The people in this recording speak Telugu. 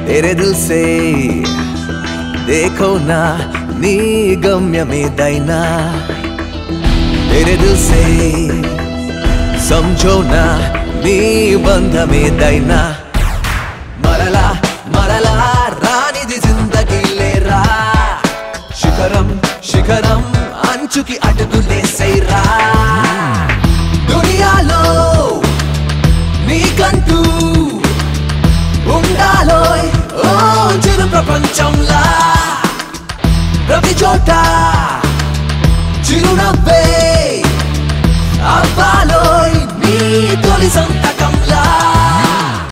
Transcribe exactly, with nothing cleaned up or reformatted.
तेरे दिल से देखो ना नी गम्यमे दैना तेरे दिल से समझो ना नी बंधमे दैना मरला मरला रानी दी जिंदगी लेरा शिखरम शिखरम अंचुकी अटुकुले सैरा दुनियालो नीकंटू ఉండాలోయ్ ఓ చిరు ప్రపంచంలా ప్రతి చోట చిరునవ్వే అవ్వాలోయ్ నీ తొలి సంత